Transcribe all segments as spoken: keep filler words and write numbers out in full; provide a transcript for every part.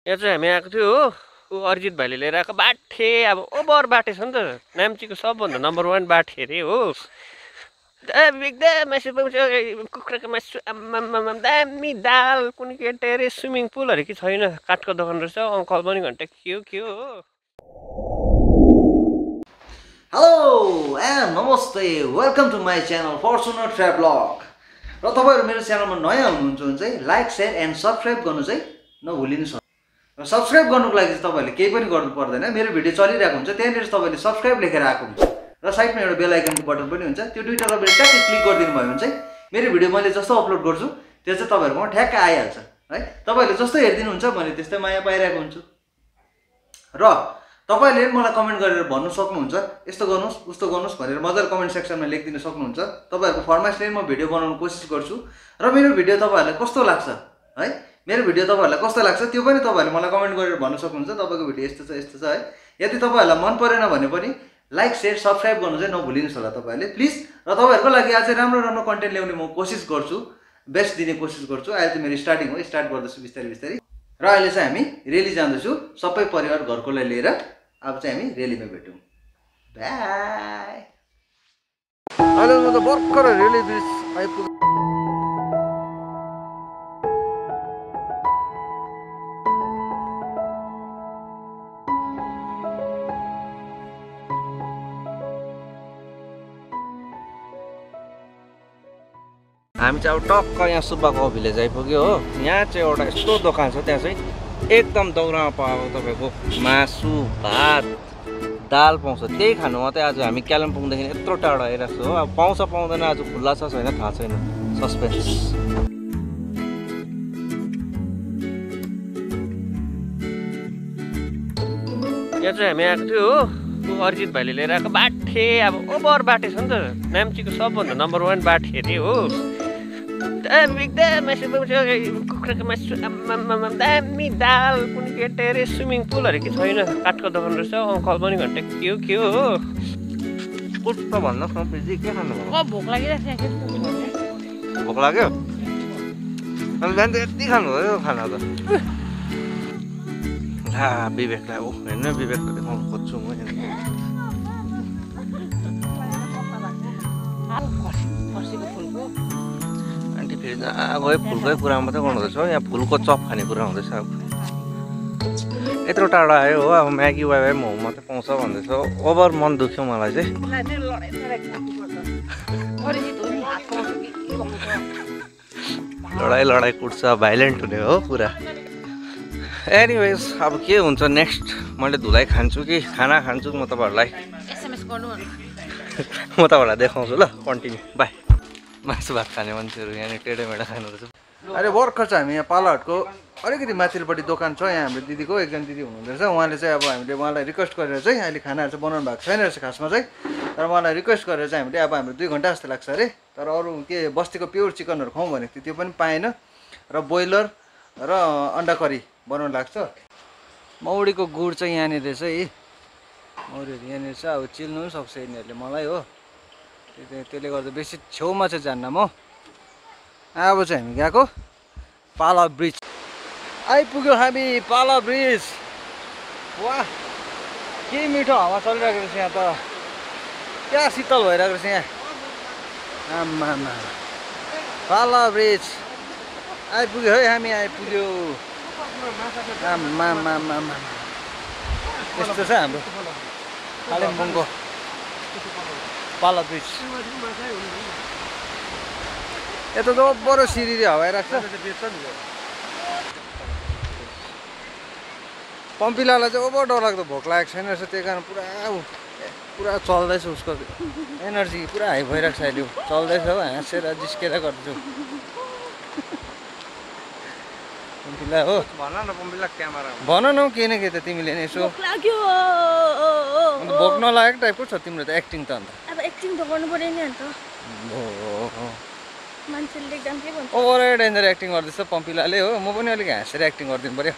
यहाँ चाहिँ हामी आएको थियो हो ऊ अरिजित भाइले लिएर आएको बाठे अब ओभर बाटे छ नि त नाम्चीको सबभन्दा नम्बर वान बाठे अरे हो एकदम मासु पाउँछ कुखुराको मासु आम्मामा दामी दाल कुनै के अरे स्विमिङ पुलहरू कि छैन काठको दोकान रहेछ अङ्कल पनि घन्टा के हो के हो हेलो एन्ड नमस्ते welcome to my channel Fortuner Travelog र तपाईँहरू मेरो च्यानलमा नयाँ हुनुहुन्छ भने चाहिँ लाइक सेयर एन्ड सब्सक्राइब गर्नु चाहिँ नभुलिनुहोस् र सब्सक्राइब गर्नुको लागि चाहिँ तपाईँहरूले केही पनि गर्नु पर्दैन मेरो भिडियो चलिरहेको हुन्छ त्यहाँनिर तपाईँले सब्सक्राइब लेखेर आएको हुन्छ र साइडमा एउटा बेल आइकनको बटन पनि हुन्छ त्यो दुईवटा तपाईँले ट्याक्कै क्लिक गरिदिनु भयो भने चाहिँ मेरो भिडियो मैले जस्तो अपलोड गर्छु त्यो चाहिँ तपाईँहरूकोमा ठ्याक्क आइहाल्छ है तपाईँहरूले जस्तो हेरिदिनुहुन्छ मैले त्यस्तै माया पाइरहेको हुन्छु र तपाईले मलाई कमेन्ट गरेर भन्नु सक्नुहुन्छ यस्तो गर्नुस् उस्तो गर्नुस् भनेर मजाले कमेन्ट सेक्सनमा लेखिदिन सक्नुहुन्छ तपाईहरुको फरमाइसले म भिडियो बनाउन कोसिस गर्छु र मेरो भिडियो तपाईहरुलाई कस्तो लाग्छ है मेरो भिडियो तपाईहरुलाई कस्तो लाग्छ त्यो पनि तपाईहरुले मलाई कमेन्ट गरेर भन्न सक्नुहुन्छ तपाईको भिडियो यस्तो छ यस्तो छ है यदि तपाईहरुलाई मन परेन भने पनि लाइक शेयर सब्स्क्राइब गर्नु चाहिँ नभुलिनुस् होला तपाईहरुले प्लिज र तपाईहरुको लागि अझै राम्रो राम्रो कन्टेन्ट ल्याउने म कोसिस गर्छु बेस्ट दिने कोसिस गर्छु अहिले चाहिँ मेरो स्टार्टिङ हो स्टार्ट गर्दैछु बिस्तारै बिस्तारै र अहिले चाहिँ हामी रेली जाँदैछु सबै परिवार घरकोलाई लिएर अब चाहिँ हामी रेलीमा भेटौँ बाय अहिले म त भर्खर रेली ब्रिज आइपुगे हामी चाहिँ अब टक्क यहाँ सुब्बाको भिलेज आइपुग्यो हो यहाँ चाहिँ एउटा यस्तो दोकान छ त्यहाँ चाहिँ एकदम दौरामा पाएको तपाईको मासु भात दाल पाउँछ त्यही खानु मात्रै आज हामी कालिम्पोङदेखि यत्रो टाढो आइरहेको छु हो अब पाउँछ पाउँदैन आज खुल्ला छ छैन थाहा छैन सस्पेन्स यहाँ चाहिँ हामी आएको थियो हो ऊ अरिजित भाइले लिएर आएको बाठे अब ओभर बाटे छ नि त नाम्चीको सबभन्दा नम्बर वान बाठे अरे हो एकदम मासु पाउँछ कुखुराको मासु आम्मामा दामी दाल कुनै के अरे स्विमिङ पुलहरू कि छैन काठको दोकान रहेछ अङ्कल पनि घन्टा के हो के हो पुट्ट भन्नुहोस् न पिजी के खानु भोक लागिरहेको छ भोक लाग्यो अनि बिहान त यति खानुभयो खाना त ला विवेकलाई ओ होइन विवेकलाई देखाउनु खोज्छु म आन्टी फेरि जहाँ गयो फुलकै कुरा मात्रै गर्नु हुँदैछ यहाँ फुलको चप खाने कुरा हुँदैछ अब यत्रो टाढो आयो हो अब म्यागी वाइ मोमो मात्रै पाउँछ भन्दैछ ओभर मन दुख्यो मलाई चाहिँ लडाइँ लडाइँ कुट्छ भाइलेन्ट हुने हो पुरा एनिवेज अब के हुन्छ नेक्स्ट मैले धुलाइ खान्छु कि खाना खान्छु म तपाईँहरूलाई म तपाईँहरूलाई देखाउँछु ल कन्टिन्यू बाई मासु भात खाने मान्छेहरू यहाँनिर टेढे मेढा खानु रहेछ अरे भर्खर चाहिँ हामी यहाँ पालाहटको अलिकति माथिल्लोपट्टि दोकान छ यहाँ हाम्रो दिदीको एकजना दिदी हुनुहुँदो रहेछ उहाँले चाहिँ अब हामीले उहाँलाई रिक्वेस्ट गरेर चाहिँ अहिले खानाहरू चाहिँ बनाउनु भएको छैन रहेछ खासमा चाहिँ तर उहाँलाई रिक्वेस्ट गरेर चाहिँ हामीले अब हाम्रो दुई घन्टा जस्तो लाग्छ अरे तर अरू के बस्तीको प्योर चिकनहरू खुवाउँ भनेको थियो त्यो पनि पाएन र बोइलर र अन्डा करी बनाउनु लाग्छ मौरीको गुड चाहिँ यहाँनिर रहेछ है मौरीहरू यहाँनिर छ अब चिल्नु पनि सक्छ यिनीहरूले मलाई हो त्यसले गर्दा बेसी छेउमा चाहिँ जान्न म अब चाहिँ हामी गएको पाला ब्रिज आइपुग्यो हामी पाला ब्रिज वाह के मिठो हावा चलिरहेको रहेछ यहाँ त क्या शीतल भइरहेको रहेछ यहाँ आम्मामा पाला ब्रिज आइपुग्यो है हामी आइपुग्यो आम्मामामा यस्तो छ हाम्रो कालिम्पोङको पाला ब्रिज यता त बडो सिरिरी हवाइरहेको छ पम्पिलालाई चाहिँ ओभर डरलाग्दो भोक लागेको छैन रहेछ त्यही कारण पुरा पुरा चल्दैछ उसको एनर्जी पुरा हाई भइरहेको छ अहिले चल्दैछ हो हाँसेर जिस्केर गर्दैछु पम्पिला हो भन न पम्पिला क्यामेरा भन न के न के त तिमीले नि यसो भोक नलागेको टाइपको छ तिम्रो त एक्टिङ त अन्त अब एक्टिङ त गर्नु पर्यो नि अन्त हो मान्छेले एकदम के भन्छ ओभर डेन्जर एक्टिङ गर्दैछ पम्पिलाले हो म पनि अलिक हाँसेर एक्टिङ गरिदिनु पर्यो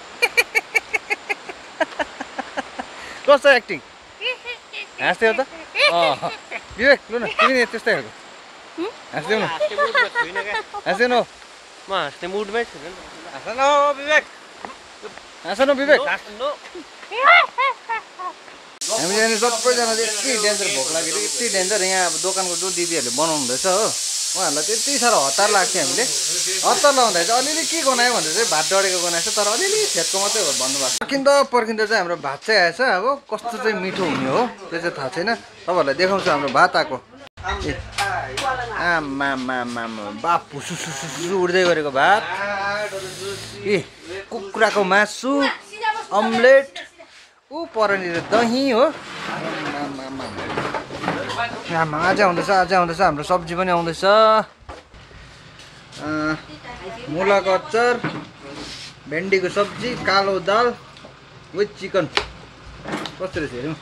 कस्तो एक्टिङ हाँस्थ्यौ त अँ विवेक लु न तिमी त्यस्तै खालको हाँस्देऊ न हाँस्देऊ न म हाँस्ने मुडमै छु नि हाँस न विवेक हाँस न विवेक हाँस्नु हामी यहाँ सबैजनाले यति डेन्जर भोक लाग्यो यति डेन्जर यहाँ अब दोकानको जो दिदीहरूले बनाउनु हुँदैछ हो उहाँहरूलाई त्यति साह्रो हतार लाग्थ्यो हामीले हतार लाउँदा चाहिँ अलिअलि के गनायो भनेर चाहिँ भात डढेको गनाएछ तर अलिअलि छेटको मात्रै हो भन्नुभएको पर्खिँदा पर्खिँदा चाहिँ हाम्रो भात चाहिँ आएछ अब कस्तो चाहिँ मिठो हुने हो त्यो चाहिँ थाहा छैन तपाईँहरूलाई देखाउँछु हाम्रो भात आएको आमामामा बापु सुसु उड्दै गरेको भात ए कुखुराको मासु अम्लेट ऊ परनिर दही हो अझै आउँदैछ अझै आउँदैछ हाम्रो सब्जी पनि आउँदैछ मुलाको अचार भेन्डीको सब्जी कालो दाल विथ चिकन कस्तो रहेछ हेरौँ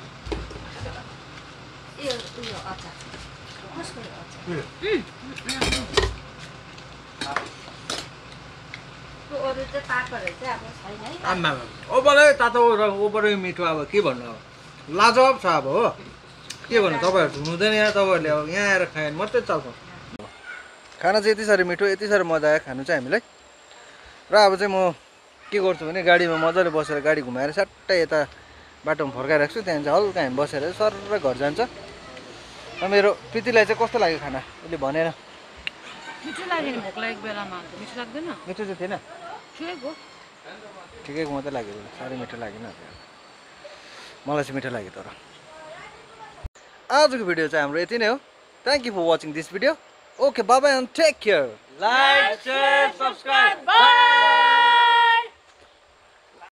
ओभरै तातो र ओभरै मिठो अब के भन्नु अब लाजवाब छ अब हो के भन्नु तपाईँहरू हुनुहुँदैन यहाँ तपाईँहरूले अब यहाँ आएर खायो भने मात्रै चल्छ खाना चाहिँ यति साह्रो मिठो यति साह्रो मजा आयो खानु चाहिँ हामीलाई र अब चाहिँ म के गर्छु भने गाडीमा मजाले बसेर गाडी घुमाएर सट्टै यता बाटोमा फर्काइराख्छु त्यहाँ चाहिँ हल्का हामी बसेर सर घर जान्छ मेरो प्रीतिलाई चाहिँ कस्तो लाग्यो खाना उसले भनेर मिठो लाग्यो नि भोक लागेको बेलामा मिठो लाग्दैन मिठो चाहिँ थिएन ठिकैको ठिकैको मात्रै लाग्यो साह्रै मिठो लागेन मलाई चाहिँ मिठो लाग्यो तर आजको भिडियो चाहिँ हाम्रो यति नै हो thank you for watching this video okay bye bye and take care like share subscribe bye